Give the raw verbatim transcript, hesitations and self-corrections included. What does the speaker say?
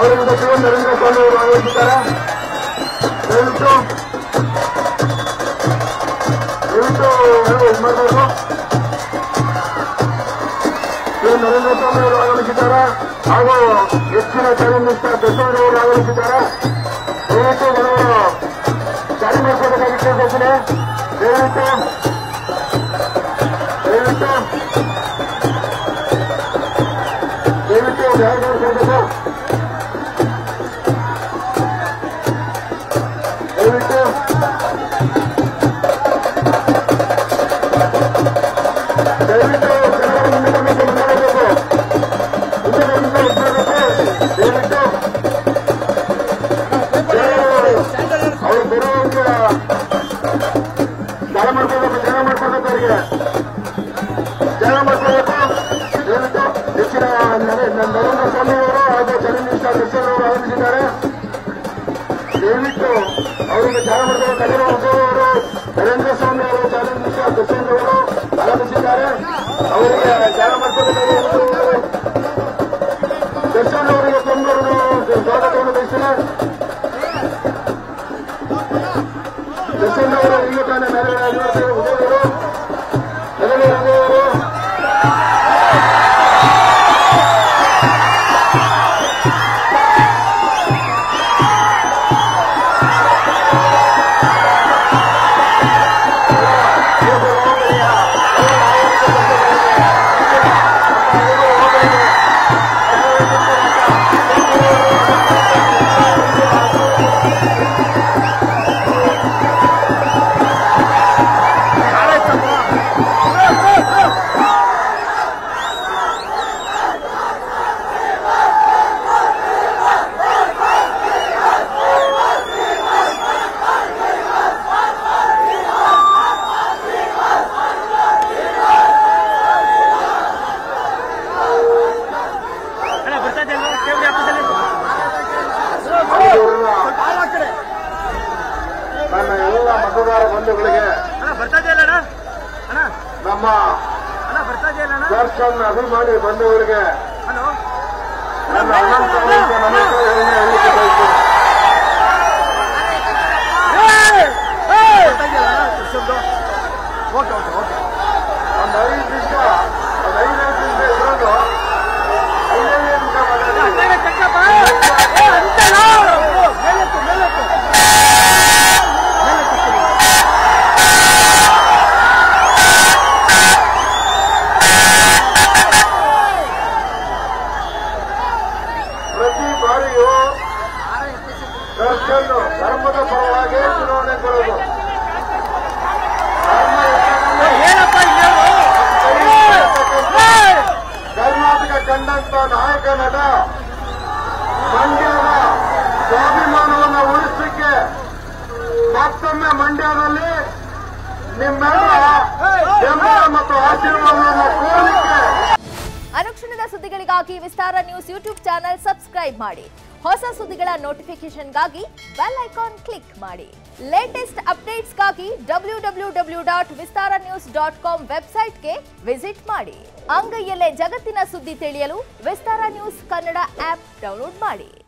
ಅವರಿಂದ ಶ್ರೀ ನರೇಂದ್ರ ಸ್ವಾಮಿ ಅವರು ಆಗಮಿಸಿದ್ದಾರೆ. ದಯವಿಟ್ಟು ದಯವಿಟ್ಟು ಇದು ಮಾಡಬೇಕು. ಶ್ರೀ ನರೇಂದ್ರ ಸ್ವಾಮಿ ಅವರು ಆಗಮಿಸಿದ್ದಾರೆ ಹಾಗೂ ಹೆಚ್ಚಿನ ಚಾಲೆಂಜ್ ಮಿಸ್ಟರ್ ಬಸವರಾಜ್ ಅವರು ಆಗಮಿಸಿದ್ದಾರೆ. ದಯವಿಟ್ಟು ನಾವು ಜಾರಿ ಮಾಡಿಸಬೇಕಾಗಿ ಕೇಳಿದ್ದೇನೆ. ದಯವಿಟ್ಟು ದಯವಿಟ್ಟು ದಯವಿಟ್ಟು ಜಾರಿ ಮಾಡಿಸಬೇಕು. ದಯವಿಟ್ಟು ದಯವಿಟ್ಟು ಅವರು ಬರುವಂತ ಜಾಗ ಮಾಡ್ಕೋಬೇಕು. ಜಾಗ ಮಾಡ್ಕೋಬೇಕು ಅವರಿಗೆ ಜಾಗ ಮಾಡ್ಕೋಬೇಕು. ದಯವಿಟ್ಟು ಹೆಚ್ಚಿನ ನರೇಂದ್ರ ಸ್ವಾಮಿ ಅವರು ಹಾಗೂ ಚಾಲೆಂಜ್ ಮಿನಿಸ್ಟರ್ ದರ್ಶನ್ ಅವರು ಆಗಮಿಸಿದ್ದಾರೆ. ದಯವಿಟ್ಟು ಅವರಿಗೆ ಜಾಗ ಮಾಡ್ಕೋಬೇಕು. ಅವರು ನರೇಂದ್ರ ಸ್ವಾಮಿ ಅವರು ಚಾಲೆಂಜ್ ಮಿನಿಸ್ಟರ್ ದರ್ಶನ್ ಅವರು ಆಗಮಿಸಿದ್ದಾರೆ. ಅವರಿಗೆ ಜಾಗ ಮಾಡ್ಕೋಬೇಕು. ದರ್ಶನ್ ಅವರಿಗೆ ತೊಂಬರು ಸ್ವಾಗತವನ್ನು ಬಯಸ್ತೇನೆ. ದರ್ಶನ್ ಅವರು ಈಗ ತಾನೇ ನೆರವೇರಿಸಿದರು. ಉದಯವರು ನೆರವೇರಿಸಿದವರು ನನ್ನ ಎಲ್ಲ ಮತದಾರ ಬಂಧುಗಳಿಗೆ ನಮ್ಮ ದರ್ಶನ್ ಅಭಿಮಾನಿ ಬಂಧುಗಳಿಗೆ ನನ್ನ ಅನಂತ ಅನಂತ ನಮಸ್ಕಾರಗಳನ್ನು ಹೇಳಿಕೊಳ್ಳಬೇಕು. ಒಂದು ಐದು ನಿಮಿಷ ಒಂದು ಐದೈದು ನಿಮಿಷ ಇರೋದು ಐದೈದು ನಿಮಿಷ ಪ್ರತಿ ಬಾರಿಯೂ ದರ್ಶನ್ ಧರ್ಮದ ಪರವಾಗಿ ಚುನಾವಣೆ ಕೊಡೋದು. ಕರ್ನಾಟಕ ಕಂಡಂತ ನಾಯಕ ನಟ ಮಂಡ್ಯದ ಸ್ವಾಭಿಮಾನವನ್ನು ಉಳಿಸಲಿಕ್ಕೆ ಮತ್ತೊಮ್ಮೆ ಮಂಡ್ಯದಲ್ಲಿ ನಿಮ್ಮೆಲ್ಲ ಬೆಂಬಲ ಮತ್ತು ಆಶೀರ್ವಾದವನ್ನು ಕೋರಲಿಕ್ಕೆ. ಅನುಕ್ಷಣದ ಸುದ್ದಿಗಳಿಗಾಗಿ Vistara news YouTube channel subscribe ಮಾಡಿ. ಹೊಸ ಸುದ್ದಿಗಳ ನೋಟಿಫಿಕೇಶನ್ಗಾಗಿ ಬೆಲ್ ಐಕಾನ್ ಕ್ಲಿಕ್ ಮಾಡಿ. ಲೇಟೆಸ್ಟ್ ಅಪ್ಡೇಟ್ಸ್ಗಾಗಿ W W W dot Vistara news dot com ವೆಬ್ಸೈಟ್ಗೆ ವಿಸಿಟ್ ಮಾಡಿ. ಅಂಗೈಯಲ್ಲೇ ಜಗತ್ತಿನ ಸುದ್ದಿ ತಿಳಿಯಲು Vistara news Kannada app download ಮಾಡಿ.